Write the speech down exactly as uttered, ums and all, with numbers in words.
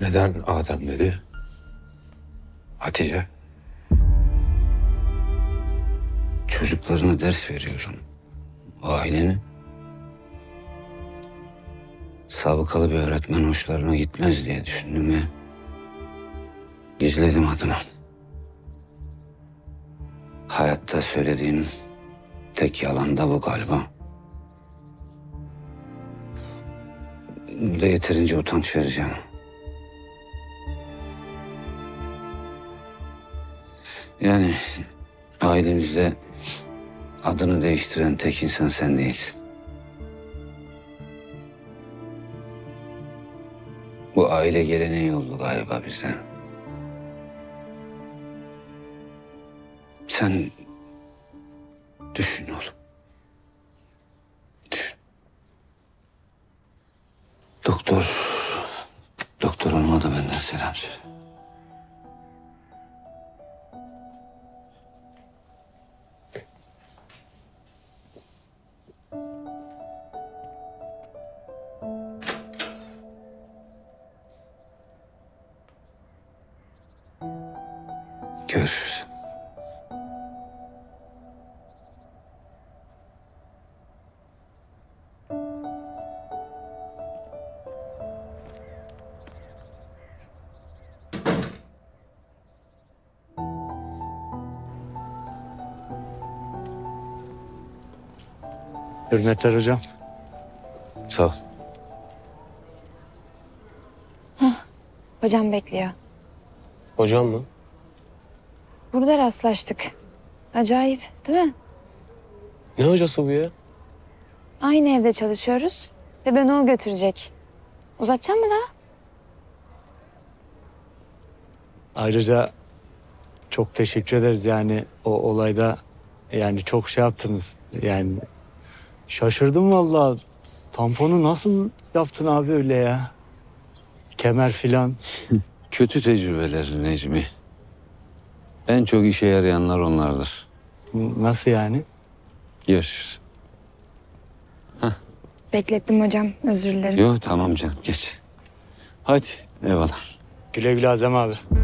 Neden Adem dedi? Hatice. Çocuklarına ders veriyorum. O ailenin. Sabıkalı bir öğretmen hoşlarına gitmez diye düşündüm ve gizledim adını. Hayatta söylediğim tek yalan da bu galiba. Burada yeterince utanç vereceğim. Yani ailemizde adını değiştiren tek insan sen değilsin. Bu aile geleneği oldu galiba bizde. Sen düşün oğlum. Düşün. Doktor, doktor olma da benden selam söyle. Görüşürüz. Hürmetler hocam. Sağ ol. Hocam bekliyor. Hocam mı? Burada rastlaştık. Acayip, değil mi? Ne hocası bu ya? Aynı evde çalışıyoruz ve beni o götürecek. Uzatacağım mı daha? Ayrıca çok teşekkür ederiz yani o olayda yani çok şey yaptınız. Yani şaşırdım vallahi. Tamponu nasıl yaptın abi öyle ya? Kemer filan. Kötü tecrübeler Necmi. En çok işe yarayanlar onlardır. Nasıl yani? Görüşürüz. Beklettim hocam, özür dilerim. Yok tamam canım geç. Hadi eyvallah. Güle güle Azem abi.